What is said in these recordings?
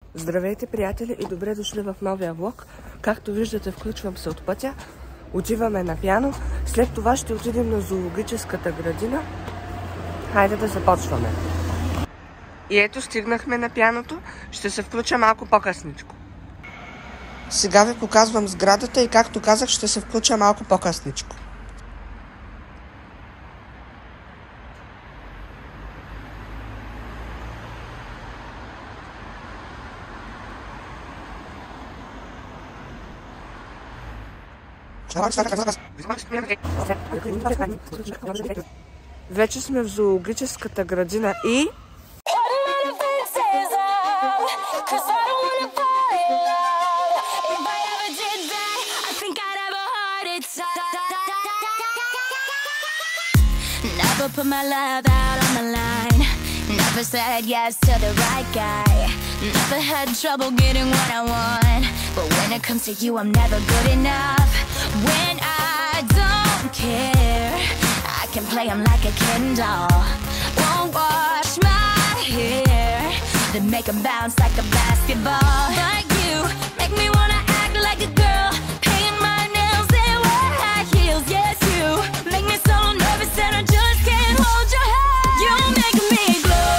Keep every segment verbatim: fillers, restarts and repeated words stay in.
Здравейте, приятели, и добре дошли в новия влог. Както виждате, включвам се от пътя. Отиваме на пяно. След това ще отидем на зоологическата градина. Хайде да започваме. И ето, стигнахме на пяното. Ще се включа малко по-късничко. Сега ви показвам сградата и, както казах, ще се включа малко по-късничко. Вече сме в зоологическата градина и... Never put my love out on the line. Never said yes to the right guy. Never had trouble getting what I want. But when it comes to you, I'm never good enough. When I don't care, I can play him like a Ken doll. Won't wash my hair, then make him bounce like a basketball. But you make me wanna act like a girl, paint my nails and wear high heels. Yes, you make me so nervous that I just can't hold your hand. You make me glow,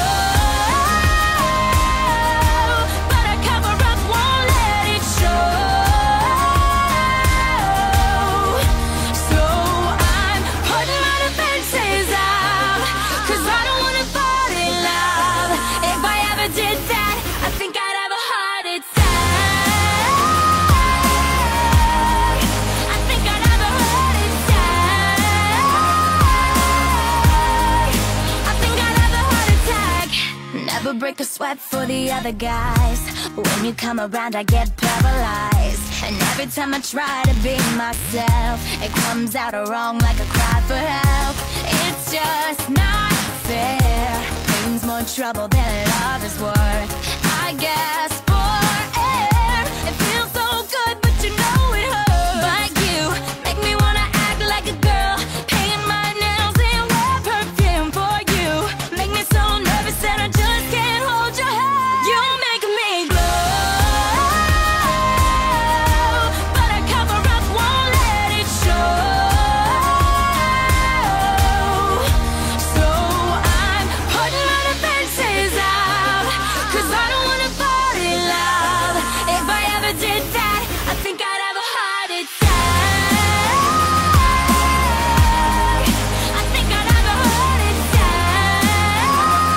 but I cover up, won't let it show. So I'm putting my defenses up, 'cause I don't wanna fall in love. If I ever did that, I think I'd have a heart attack. I think I'd have a heart attack. I think I'd have a heart attack. Never break a sweat for the other guys. When you come around, I get paralyzed. And every time I try to be myself, it comes out wrong like a cry for help. It's just not fair. Pain's more trouble than love is worth. I guess for air, it feels so good, but you know it hurts. But you make me wanna act like a girl, paint my nails and wear perfume. For you make me so nervous that I just can't hold your hand. You make me glow, but I cover up, won't let it show. So I'm putting my defenses up, 'cause I don't wanna fall in love. If I ever did that, I think I'd have a heart attack. I think I'd have a heart attack.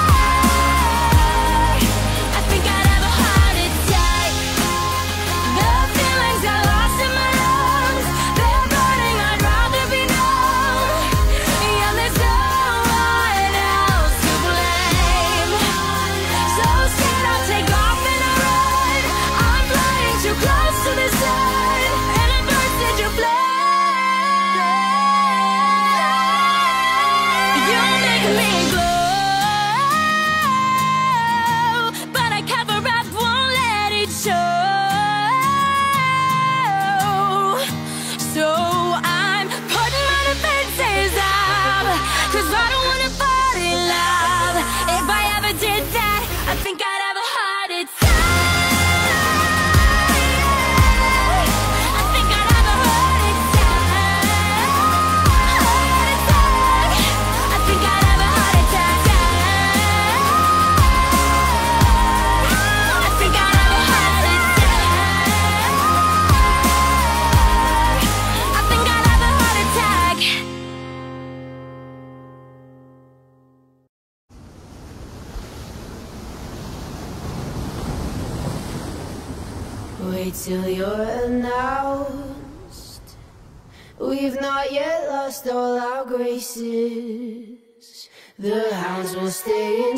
I think I'd have a heart attack. The feelings I lost in my lungs, they're burning, I'd rather be numb. Yeah, there's no one else to blame. So scared I'll take off and I run. I'm flying too close to the sun, and it burns into flame. You make me glow, but I cover up, won't let it show. So I'm putting my defenses up, 'cause I don't wanna fall in love. If I ever did that, I think I'd have a heart attack. I think I'd have a heart attack. Heart attack. I think I'd have a heart attack. I think I'd have a heart attack. I think I'd have a heart attack. Wait till you're announced. We've not yet lost all our graces. The hounds will stay in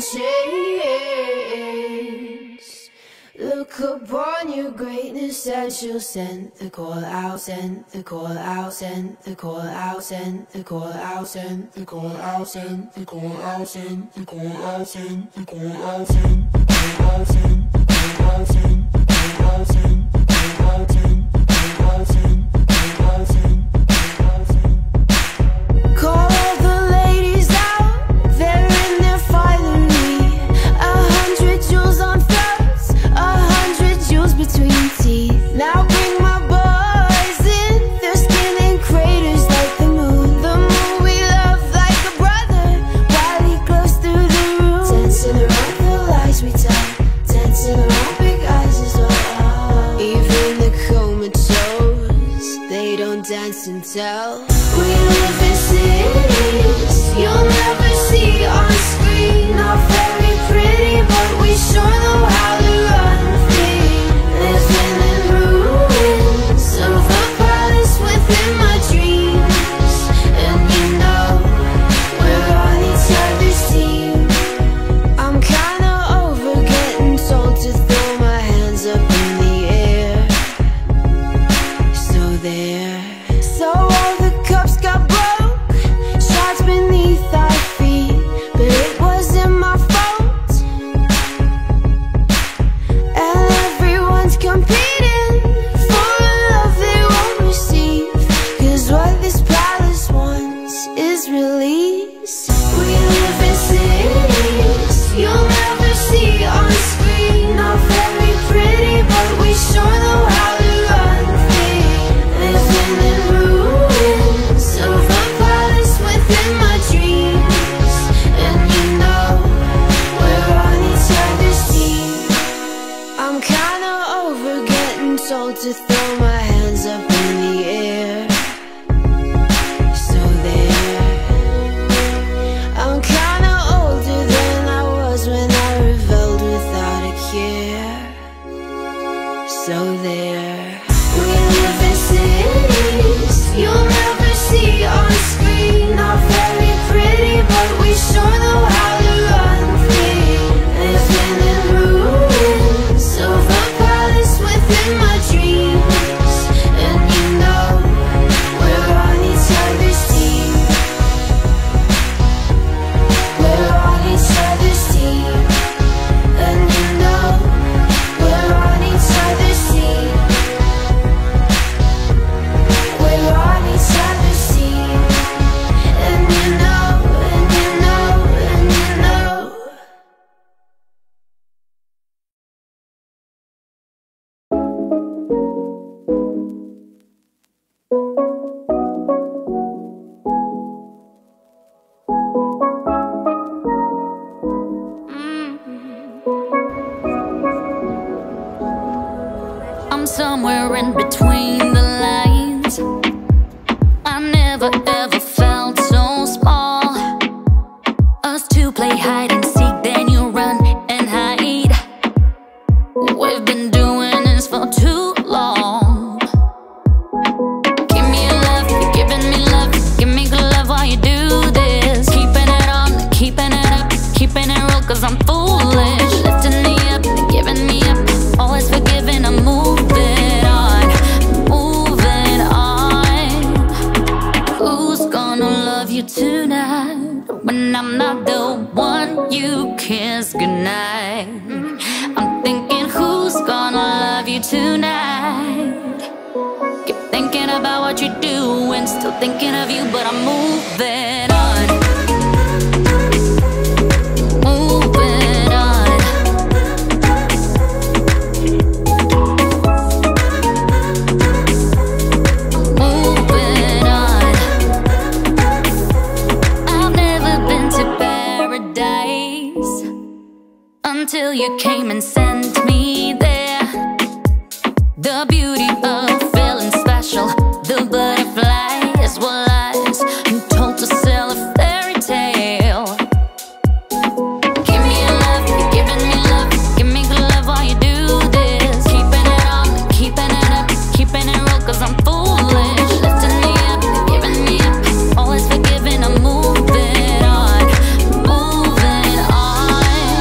chains. Look upon your greatness and she'll send the call out, send the call out, send the call out, send the call out, send the call out, send the call out, send the call out, send the call out, send the call out, send the call out, send the call out, send the call out, send the call out, send the call out, send. Call the ladies out, they're in their finery. A hundred jewels on throats, a hundred and tell. We live in cities you'll never see on screen. Not very pretty, but we sure know how to run free. Living in ruins of a palace within my dreams. And you know, we're on each other's team. I'm kinda over getting told to throw my hands up in the air. So there. So all the cups got broke, shards beneath our feet, but it wasn't my fault. And everyone's competing for a love they won't receive, 'cause what this palace wants is release. We live in cities you'll never see on screen. Not very pretty, but we sure know how to run free. Living in ruins of a palace within my dreams. And you know, we're on each other's team. I'm kinda over getting told to throw my hands up in the air. So there. I'm kinda older than I was when I rebelled without a care. So there. We live in cities you'll never see on screen. Not very pretty, but we sure know how to run free. Living in ruins of a palace within my dreams. And you know, we're on each other's team. We're on each other's team. And you know, we're on each other's team. We're on each other's team. And you know, and you know, and you know. I'm somewhere in between the lines. I never ever felt so small. Us two play hide and seek, then you run and hide. We've been doing this for too long. Give me your love, you're giving me love. Give me good love while you do this. Keeping it on, keeping it up, keeping it real, 'cause I'm foolish. Lifting me up, giving me up, always forgiving, I'm moving on, moving on. Who's gonna love you tonight when I'm not the one you kiss goodnight? I'm thinking, who's gonna love you tonight? Keep thinking about what you do and still thinking of you, but I'm moving on, moving on. Moving on. I've never been to paradise until you came and sent me there. The beauty of feeling special, the butterflies were lies told to sell a fairy tale. Give me your love, you're giving me love. Give me good love while you do this. Keeping it on, keeping it up, keeping it real, 'cause I'm foolish. Lifting me up, giving me up, always forgiving, I'm moving on, moving on.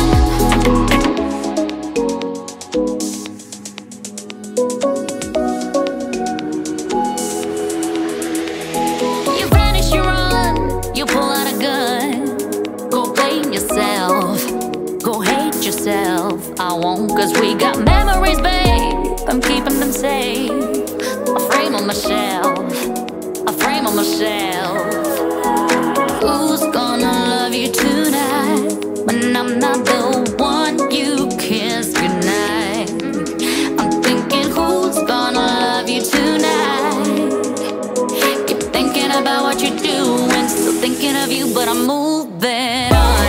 You vanish, you run, you pull out a gun. Go blame yourself, go hate yourself. I won't, 'cause we got memories, babe. I'm keeping them safe. A frame on my shelf, a frame on my shelf. Who's gonna love you tonight when I'm not the one you kiss goodnight? I'm thinking, who's gonna love you tonight? Keep thinking about what you do and still thinking of you, but I'm moving on,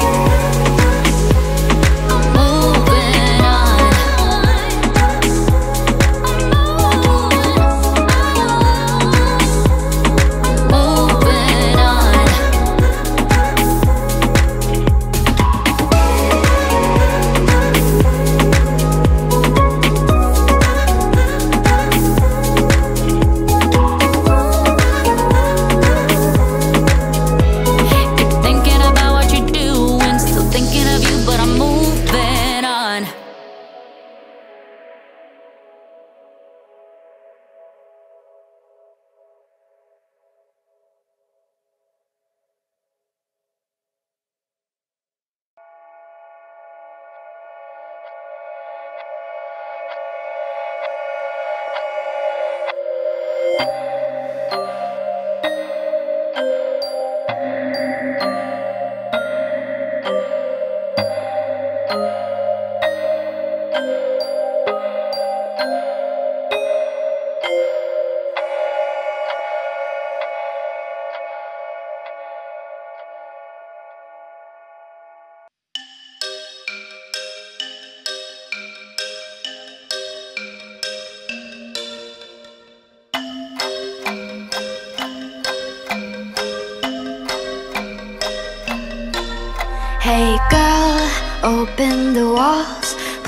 moving on.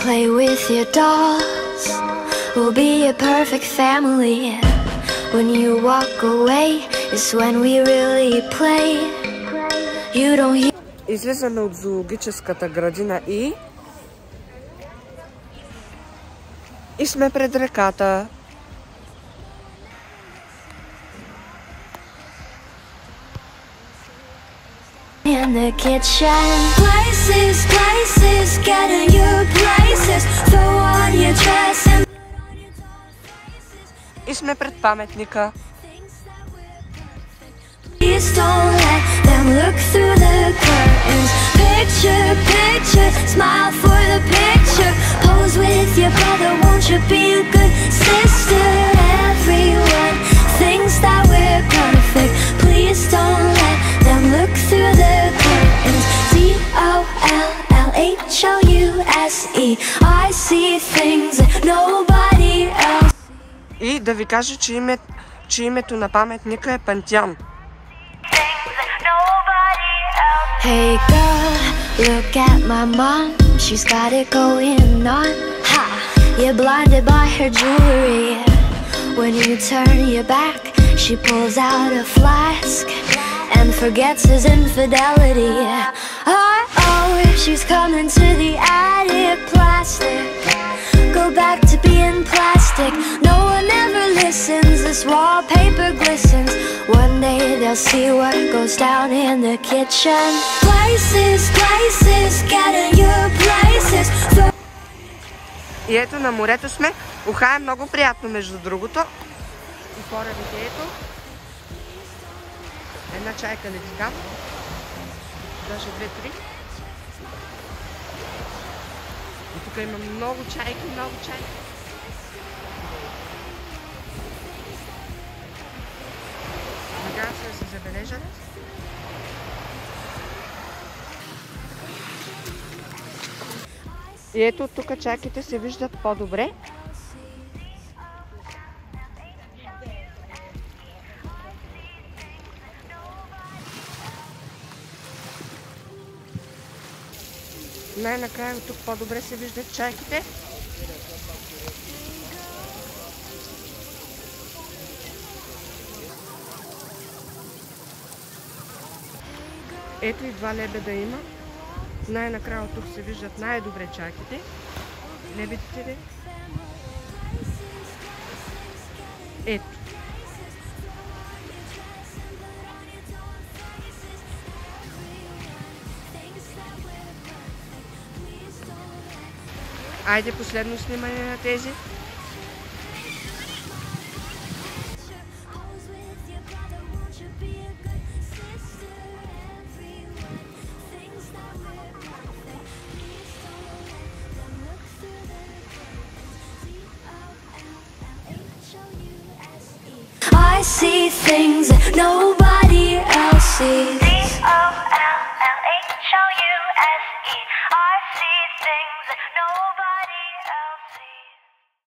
play with your dolls. We'll be a perfect family. When you walk away is when we really play. You don't hear. Излизаме от зоологическата градина и... И сме пред реката. In the kitchen, places, places, get in your places, throw on your dress and И сме пред паметника. please don't let them look through the curtains. Picture, picture, smile for the picture. Pose with your brother, won't you be a good sister? Everyone thinks that we're perfect. Please don't let them look through the curtains. D O L L H O U S E. I see things that nobody else. И да ви кажа, че, име, че името на паметника е Пантеон. Hey girl, look at my mom. She's got it going on. Ha! You're blinded by her jewelry. When you turn your back, she pulls out a flask and forgets his infidelity. Oh, oh, she's coming to the attic. Plastic, go back to being plastic. No one ever listens. This wallpaper glistens. One day they'll see what goes down in the kitchen. Places, places, get in your places. И ето на морето сме. Уха е много приятно, между другото. И корабите ето. Една чайка лети там. Даже две-три. И тук има много чайки, много чайки. Надявам се да се забележат. И ето тук чайките се виждат по-добре. Най-накрая от тук по-добре се виждат чайките. Ето и два лебеда има. Най-накрая от тук се виждат най-добре чайките. Лебедите ли? Ето. Айде последно снимане на тези. I see things that nobody